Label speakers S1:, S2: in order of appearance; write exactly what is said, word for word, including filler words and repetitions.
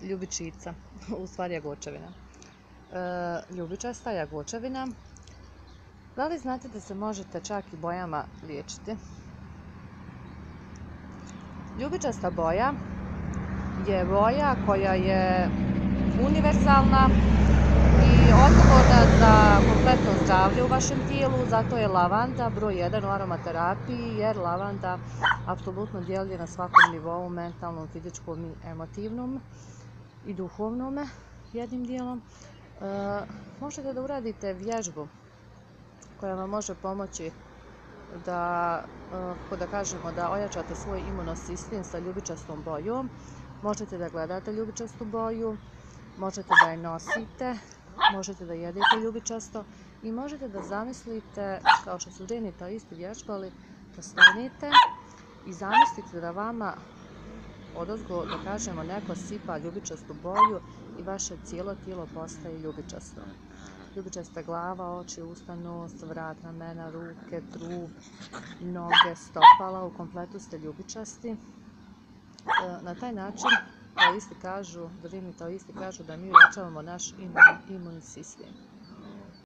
S1: ljubičica, u stvari jagočevina. E, ljubičasta jagočevina. Da li znate da se možete čak i bojama liječiti? Ljubičasta boja je boja koja je univerzalna i odgovorna za kompletno zdravlje u vašem tijelu, zato je lavanda broj jedan u aromaterapiji, jer lavanda apsolutno djeluje na svakom nivou, mentalnom, fizičkom i emotivnom i duhovnom jednim dijelom. E, možete da uradite vježbu koja vam može pomoći da, kako da kažemo, da ojačate svoj imunosistem sa ljubičastom bojom. Možete da gledate ljubičastu boju, možete da je nosite, možete da jedete ljubičasto i možete da zamislite, kao što su Džini to isti vježbali, da stanete i zamislite da vama odozgo, da kažemo, neko sipa ljubičastu boju i vaše cijelo tijelo postaje ljubičasto. Ljubičasta glava, oči, usta, nos, vrat, ramena, ruke, trup, noge, stopala, u kompletu ste ljubičasti. Na taj način, taoisti kažu, Džini taoisti kažu da mi uvećavamo naš imun, imun sistem.